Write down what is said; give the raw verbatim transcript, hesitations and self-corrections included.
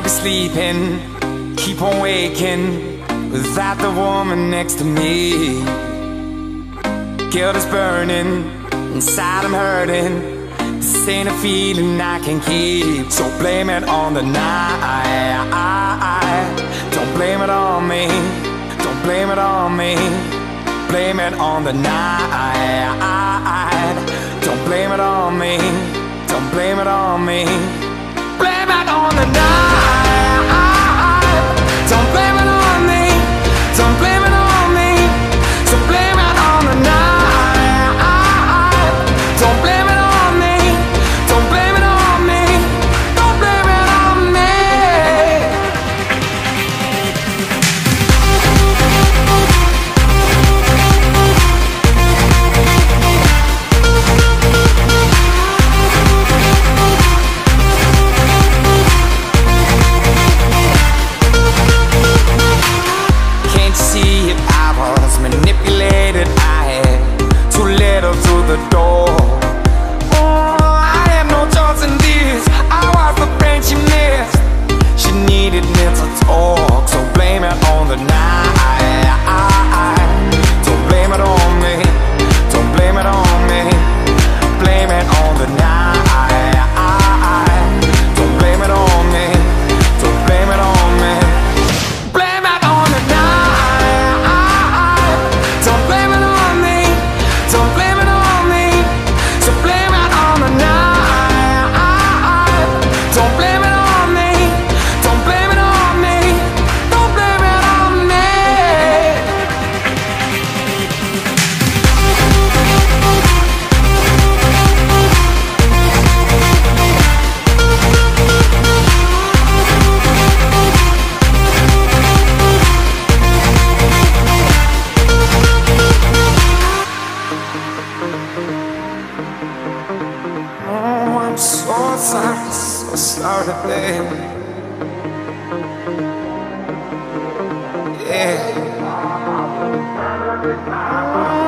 sleeping, keep on waking without the woman next to me. Guilt is burning, inside I'm hurting. This ain't a feeling I can keep. So blame it on the night. Don't blame it on me. Don't blame it on me. Blame it on the night. Don't blame it on me. Don't blame it on me. Blame it on the night. Don't blame it on me. Don't blame it on me. So blame it on the night. Don't blame it on me. Don't blame it on me. Don't blame it on me. Can't you see it? I was manipulated. I had too little through the door. Oh, I had no choice in this. I was the friend she missed. She needed mental talk. So blame it on the night. Don't blame it on me. Don't blame it on me. Blame it on the night. Don't blame it on me. Don't blame it on me. Blame it on the night. Don't blame it on me. Don't blame it on me. So blame it on the night. Don't blame it on me. Don't blame it on me. Don't blame it on me. Oh, I'm so sorry, so sorry, baby. Yeah.